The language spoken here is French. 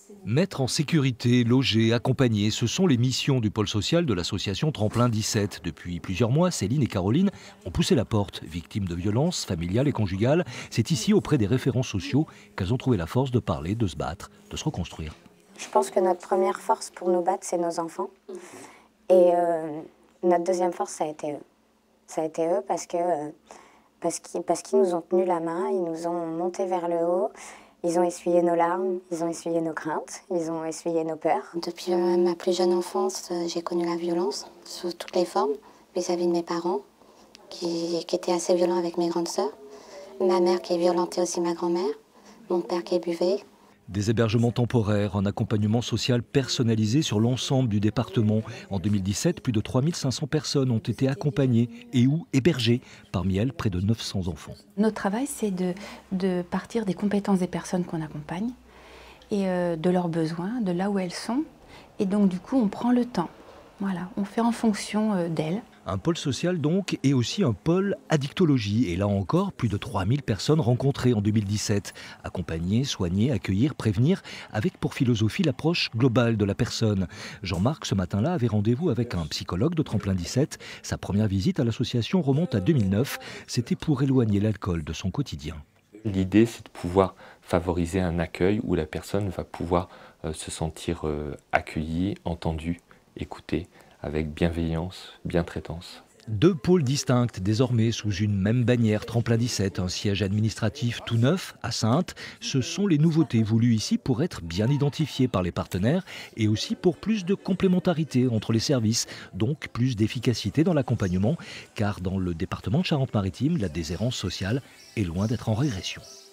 Mettre en sécurité, loger, accompagner, ce sont les missions du pôle social de l'association Tremplin 17. Depuis plusieurs mois, Céline et Caroline ont poussé la porte. Victimes de violences familiales et conjugales, c'est ici, auprès des référents sociaux, qu'elles ont trouvé la force de parler, de se battre, de se reconstruire. Je pense que notre première force pour nous battre, c'est nos enfants. Et notre deuxième force, ça a été eux. Ça a été eux parce qu'ils nous ont tenu la main, ils nous ont montés vers le haut. Ils ont essuyé nos larmes, ils ont essuyé nos craintes, ils ont essuyé nos peurs. Depuis ma plus jeune enfance, j'ai connu la violence sous toutes les formes, vis-à-vis de mes parents, qui étaient assez violents avec mes grandes sœurs. Ma mère qui violentait aussi ma grand-mère, mon père qui buvait. Des hébergements temporaires, un accompagnement social personnalisé sur l'ensemble du département. En 2017, plus de 3500 personnes ont été accompagnées et ou hébergées. Parmi elles, près de 900 enfants. Notre travail, c'est de partir des compétences des personnes qu'on accompagne et de leurs besoins, de là où elles sont. Et donc, du coup, on prend le temps. Voilà, on fait en fonction d'elles. Un pôle social donc, et aussi un pôle addictologie. Et là encore, plus de 3000 personnes rencontrées en 2017. Accompagner, soigner, accueillir, prévenir, avec pour philosophie l'approche globale de la personne. Jean-Marc, ce matin-là, avait rendez-vous avec un psychologue de Tremplin 17. Sa première visite à l'association remonte à 2009. C'était pour éloigner l'alcool de son quotidien. L'idée, c'est de pouvoir favoriser un accueil où la personne va pouvoir se sentir accueillie, entendue, écoutée, avec bienveillance, bientraitance. Deux pôles distincts, désormais sous une même bannière, Tremplin 17, un siège administratif tout neuf à Saintes. Ce sont les nouveautés voulues ici pour être bien identifiées par les partenaires et aussi pour plus de complémentarité entre les services, donc plus d'efficacité dans l'accompagnement, car dans le département de Charente-Maritime, la déshérence sociale est loin d'être en régression.